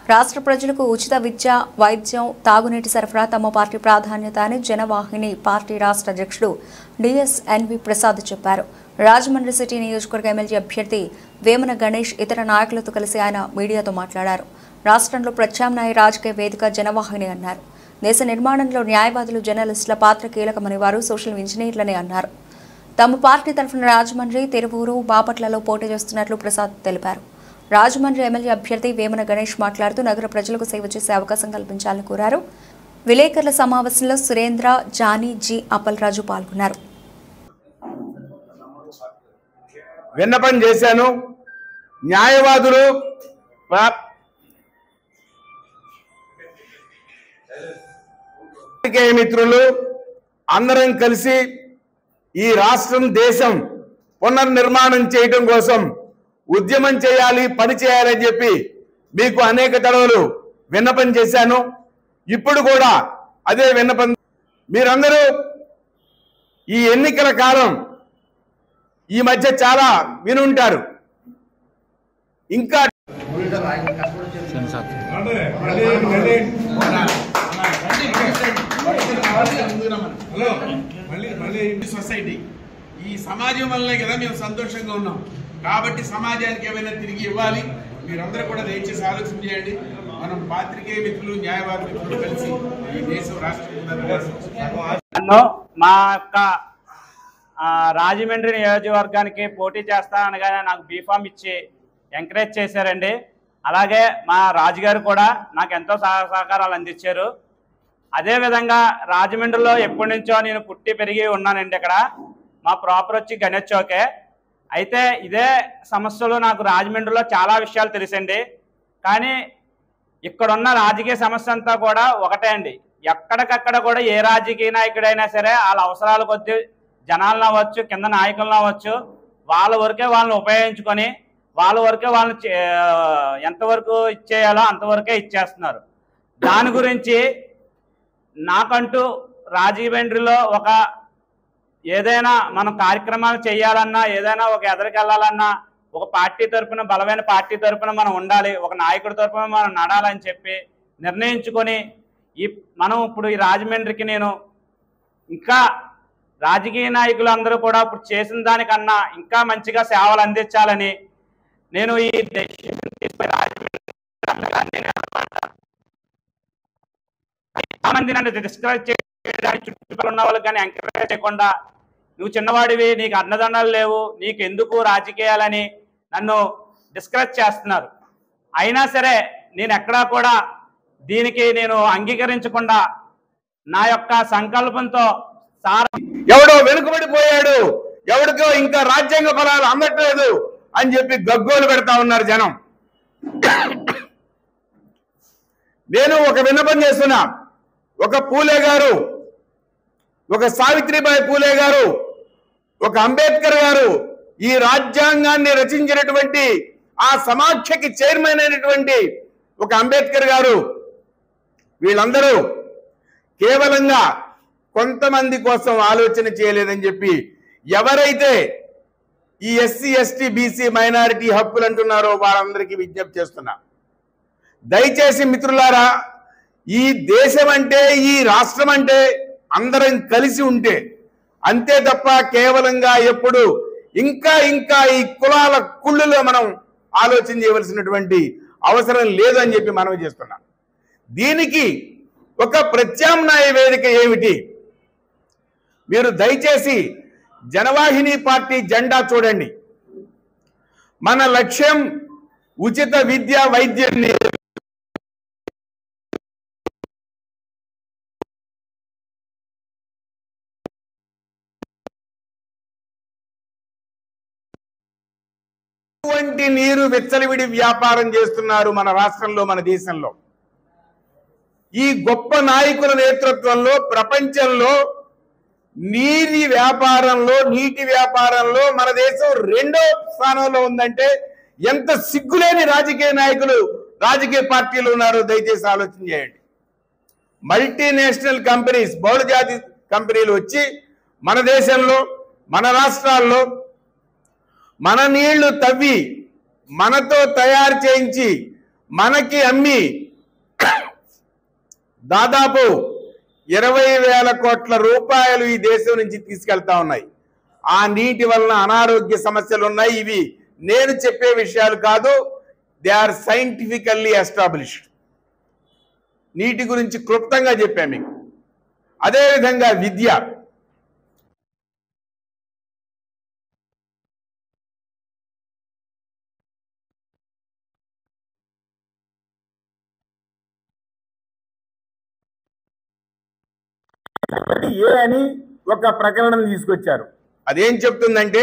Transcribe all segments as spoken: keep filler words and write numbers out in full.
రాష్ట్ర ప్రజలకు ఉచిత విద్య, వైద్యం, తాగునీటి సరఫరా తమ పార్టీ ప్రాధాన్యత అని జనవాహిని పార్టీ రాష్ట్ర అధ్యక్షుడు డిఎస్ ఎన్వి ప్రసాద్ చెప్పారు. రాజమండ్రి సిటీ నియోజకవర్గ ఎమ్మెల్యే అభ్యర్థి వేమన గణేష్ ఇతర నాయకులతో కలిసి ఆయన మీడియాతో మాట్లాడారు. రాష్ట్రంలో ప్రత్యామ్నాయ రాజకీయ వేదిక జనవాహిని అన్నారు. దేశ నిర్మాణంలో న్యాయవాదులు, జర్నలిస్టుల పాత్ర కీలకమని వారు సోషల్ ఇంజనీర్లని అన్నారు. తమ పార్టీ తరఫున రాజమండ్రి, తిరువూరు, బాపట్లలో పోటీ చేస్తున్నట్లు ప్రసాద్ తెలిపారు. రాజమండ్రి ఎమ్మెల్యే అభ్యర్థి వేమన గణేష్ మాట్లాడుతూ నగర ప్రజలకు సేవ చేసే అవకాశం కల్పించాలని కోరారు. విలేకరుల సమావేశంలో సురేంద్ర, జానీ, జి అప్పలరాజు పాల్గొన్నారు. విన్నపం చేశాను. న్యాయవాదులు మిత్రులు అందరం కలిసి ఈ రాష్ట్రం, దేశం పునర్నిర్మాణం చేయడం కోసం ఉద్యమం చేయాలి, పని చేయాలని చెప్పి మీకు అనేక తడవలు విన్నపం చేశాను. ఇప్పుడు కూడా అదే విన్నపం. మీరందరూ ఈ ఎన్నికల కాలం ఈ మధ్య చాలా వినుంటారు. ఇంకా సొసైటీ ఈ సమాజం వల్లనే కదా మేము సంతోషంగా ఉన్నాం. కాబట్టి సమాజానికి ఏమైనా తిరిగి ఇవ్వాలి. మీరందరూ కూడా దయచేసి ఆలోచన చేయండి. మనం పాత్రికేయ మిత్రులు, న్యాయవాద మిత్రులు కలిసి ఈ దేశం, రాష్ట్రం మా యొక్క రాజమండ్రి నియోజకవర్గానికి పోటీ చేస్తా అనగానే నాకు బీఫామ్ ఇచ్చి ఎంకరేజ్ చేశారండి. అలాగే మా రాజుగారు కూడా నాకు ఎంతో సహకారాలు అందించారు. అదేవిధంగా రాజమండ్రిలో ఎప్పటి నుంచో నేను పుట్టి పెరిగి ఉన్నానండి. ఇక్కడ మా ప్రాపర్ వచ్చి గణేష్ చౌకే. అయితే ఇదే సమస్యలు నాకు రాజమండ్రిలో చాలా విషయాలు తెలుసండి. కానీ ఇక్కడున్న రాజకీయ సమస్య అంతా కూడా ఒకటే అండి. ఎక్కడికక్కడ కూడా ఏ రాజకీయ నాయకుడైనా సరే వాళ్ళ అవసరాల కొద్దీ జనాలను అవ్వచ్చు, కింద నాయకులను అవ్వచ్చు, వాళ్ళ వరకే వాళ్ళని ఉపయోగించుకొని వాళ్ళ వరకే వాళ్ళని ఎంతవరకు ఇచ్చేయాలో అంతవరకే ఇచ్చేస్తున్నారు. దాని గురించి నాకంటూ రాజమండ్రిలో ఒక ఏదైనా మనం కార్యక్రమాలు చేయాలన్నా, ఏదైనా ఒక ఎదరికి వెళ్ళాలన్నా ఒక పార్టీ తరఫున, బలమైన పార్టీ తరఫున మనం ఉండాలి, ఒక నాయకుడి తరఫున మనం నడాలని చెప్పి నిర్ణయించుకొని ఈ మనం ఇప్పుడు ఈ రాజమండ్రికి నేను ఇంకా రాజకీయ నాయకులు అందరూ కూడా ఇప్పుడు చేసిన దానికన్నా ఇంకా మంచిగా సేవలు అందించాలని నేను ఈ మంది నన్ను డిస్కరేజ్ చేయడానికి చుట్టుపక్కల ఉన్న వాళ్ళకి కానీ ఎంకరేజ్ చేయకుండా నువ్వు చిన్నవాడివి, నీకు అన్నదండలు లేవు, నీకు ఎందుకు రాజకీయాలని నన్ను డిస్కరేజ్ చేస్తున్నారు. అయినా సరే నేను ఎక్కడా కూడా దీనికి నేను అంగీకరించకుండా నా యొక్క సంకల్పంతో సార్ ఎవడో వెనుకబడిపోయాడు, ఎవడికో ఇంకా రాజ్యాంగ ఫలాలు అందట్లేదు అని చెప్పి గగ్గోలు పెడతా ఉన్నారు జనం. నేను ఒక విన్నపం చేస్తున్నా. ఒక పూలే గారు, ఒక సావిత్రిబాయి పూలే గారు, ఒక అంబేద్కర్ గారు ఈ రాజ్యాంగాన్ని రచించినటువంటి ఆ సమాఖ్యకి చైర్మన్ అయినటువంటి ఒక అంబేద్కర్ గారు, వీళ్ళందరూ కేవలంగా కొంతమంది కోసం ఆలోచన చేయలేదని చెప్పి ఎవరైతే ఈ ఎస్సీ, ఎస్టీ, బీసీ, మైనారిటీ హక్కులు అంటున్నారో వారందరికీ విజ్ఞప్తి చేస్తున్నా. దయచేసి మిత్రులారా, ఈ దేశం అంటే, ఈ రాష్ట్రం అంటే అందరం కలిసి ఉంటే అంతే తప్ప కేవలంగా ఎప్పుడు ఇంకా ఇంకా ఈ కులాల కుళ్ళులో మనం ఆలోచన చేయవలసినటువంటి అవసరం లేదు అని చెప్పి మనవి చేస్తున్నాం. దీనికి ఒక ప్రత్యామ్నాయ వేదిక ఏమిటి? మీరు దయచేసి జనవాహిని పార్టీ జెండా చూడండి. మన లక్ష్యం ఉచిత విద్య, వైద్యాన్ని వంటి నీరు విచ్చలవిడి వ్యాపారం చేస్తున్నారు మన రాష్ట్రంలో, మన దేశంలో. ఈ గొప్ప నాయకుల నేతృత్వంలో ప్రపంచంలో నీటి వ్యాపారంలో నీటి వ్యాపారంలో మన దేశం రెండో స్థానంలో ఉందంటే ఎంత సిగ్గులేని రాజకీయ నాయకులు, రాజకీయ పార్టీలు ఉన్నారో దయచేసి ఆలోచన చేయండి. మల్టీనేషనల్ కంపెనీస్, బహుళజాతి కంపెనీలు వచ్చి మన దేశంలో, మన రాష్ట్రాల్లో మన నీళ్లు తవ్వి మనతో తయారు చేయించి మనకి అమ్మి దాదాపు ఇరవై వేల కోట్ల రూపాయలు ఈ దేశం నుంచి తీసుకెళ్తా ఉన్నాయి. ఆ నీటి వలన అనారోగ్య సమస్యలు ఉన్నాయి. ఇవి నేను చెప్పే విషయాలు కాదు, దే ఆర్ సైంటిఫికల్లీ ఎస్టాబ్లిష్డ్. నీటి గురించి క్లుప్తంగా చెప్పాను మీకు. అదేవిధంగా విద్య, ఏ అని ఒక ప్రకటన తీసుకొచ్చారు. అదేం చెప్తుందంటే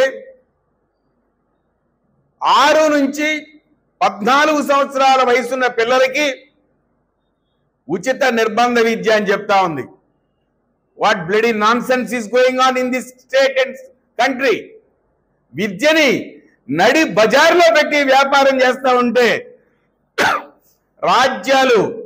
ఆరు నుంచి పద్నాలుగు సంవత్సరాల వయసున్న పిల్లలకి ఉచిత నిర్బంధ విద్య అని చెప్తా ఉంది. What bloody nonsense is going on in this state and country. విద్యని నడి బజార్లో పెట్టి వ్యాపారం చేస్తా ఉంటే రాజ్యాలు